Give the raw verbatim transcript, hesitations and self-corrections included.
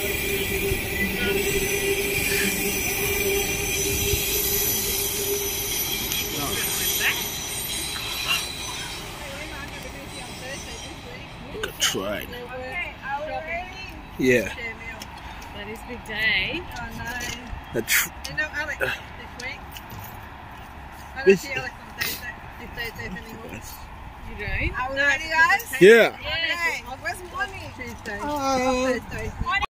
Look at train. Okay, are we ready? Yeah. That is a big day. Oh no. The tr You know Alex this week. I don't This- see Alex on Thursday, this Thursday anymore. You don't? Are we ready, guys? yeah. Okay. Where's Bonnie? Tuesday. Uh, Thursday.